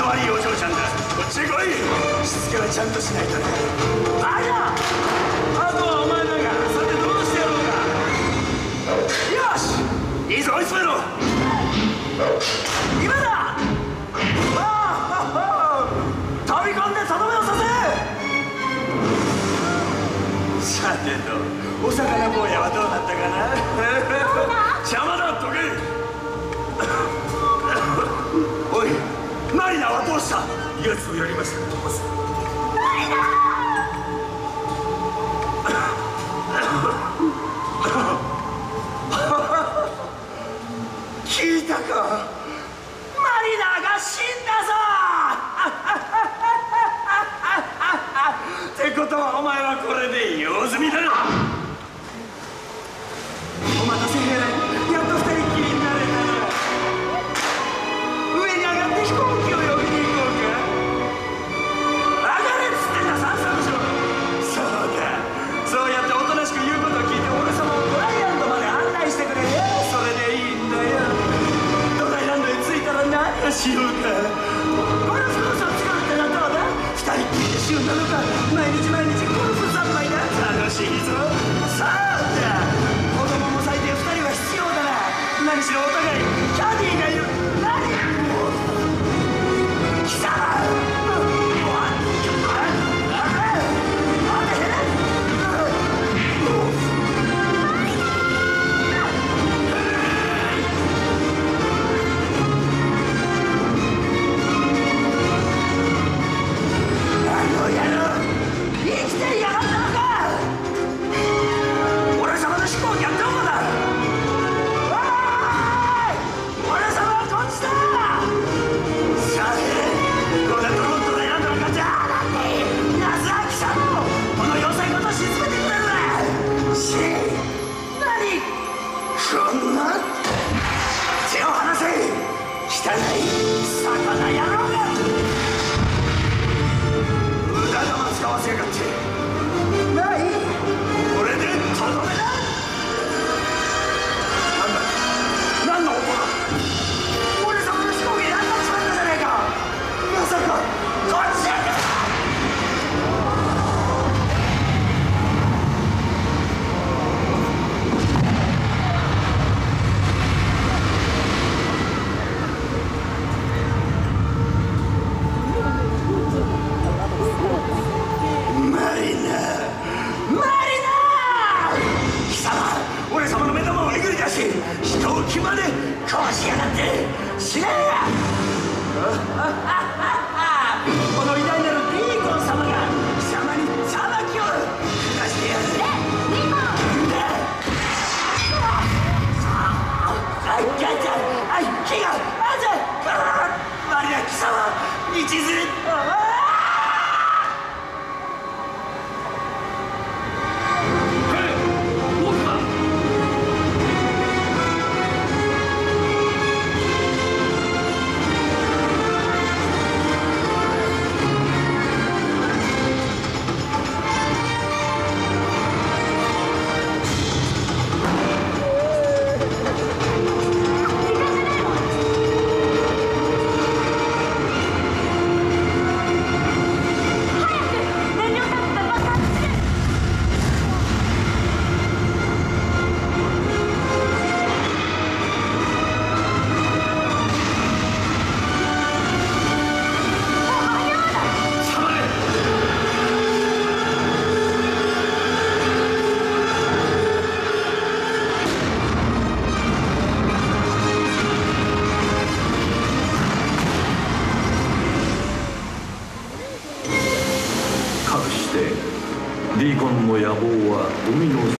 可愛いお嬢ちゃんだ。こっちへ来い。しつけはちゃんとしないとね。バカ。あとはお前らがさてどうしてやろうか。よし、いいぞ追い詰めろ。今だ。飛び込んでとどめをさせ。さてとお魚坊やはどうなったかな。邪魔だ、どけ。おい、マリナはどうした。やつをやりました。マリナ。聞いたか。マリナが死んだぞ。ってことはお前はこれで用済みだな。お待たせヘレン、やっと二人っきりになれたな。上に上がって飛行機を呼びに行こうか。上がれっつってんだ、さっさとしろ。そうだ、そうやっておとなしく言うことを聞いて俺様をドライランドまで案内してくれ。それでいいんだよ。ドライランドに着いたら何をしようか。ゴルフコースを作るってのはどうだ。二人っきりで週7日毎日毎日ゴルフ三昧だ。楽しいぞ。さあだ、子供も最低2人は必要だな。何しろお互いキャディーがいる。何貴様。 ディーコンの野望は海の